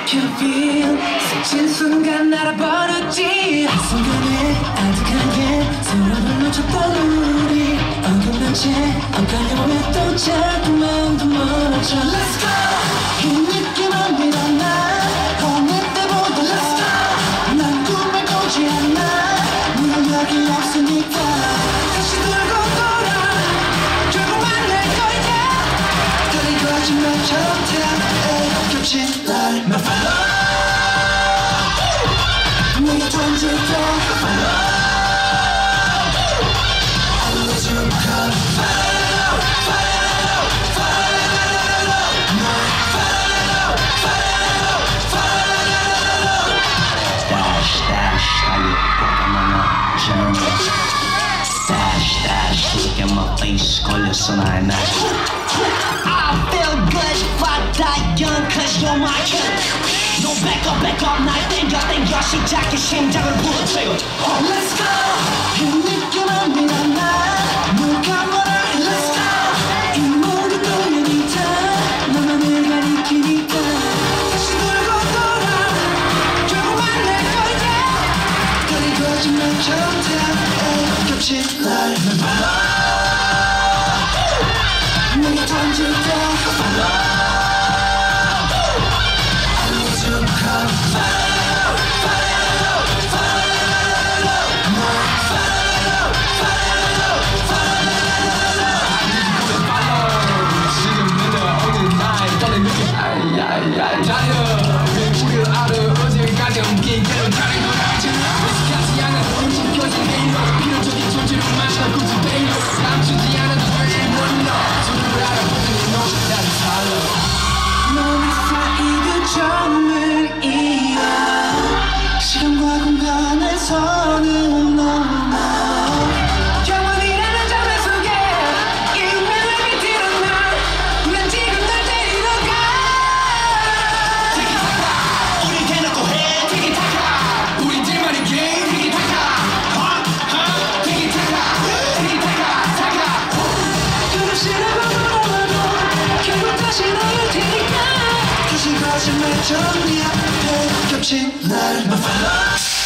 can feel 스친 순간 날아버렸지 한순간에 아득하게 서로를 놓쳤던 우리 어긋난 채 엇갈려 왜 또 자꾸만 더 멀어져 Let's go 이 느낌은 밀어나 어느 때보다 Let's go 난 꿈을 꾸지 않아 무능력이 없으니까 다시 들고 돌아 결국 만날 거야 다리 거짓말처럼 돼 겹친 날 My follow 내게 던질 때 follow I lose you call follow follow follow my follow follow follow Dash dash 달려 뻗어나나 정말 Dash dash look at my face 걸렸어 나의 날 I feel good 바다 영 cause you're my kid No back up 날 땡겨 시작해 심장을 부러뜨려 Let's go 이 느낌은 밀어나 누가 뭐라 해 Let's go 이 모든 운명이 다 너만을 가리키니까 다시 돌고 돌아 결국 만날 거야 다리 거짓말처럼 돼 겹친 날 내게 던질 때 follow 시간과 공간에서는 너무 영원이라는 장면 속에 이 운명을 믿으러 난 지금 널 데리러 가 티키타카 우리 대놓고 해 티키타카 우리들만의 게임 티키타카 티키타카 타카 그럼 싫어하고 결국 다시 너를 테니까 다시 거짓말처럼 네 앞에 겹친 날 My follow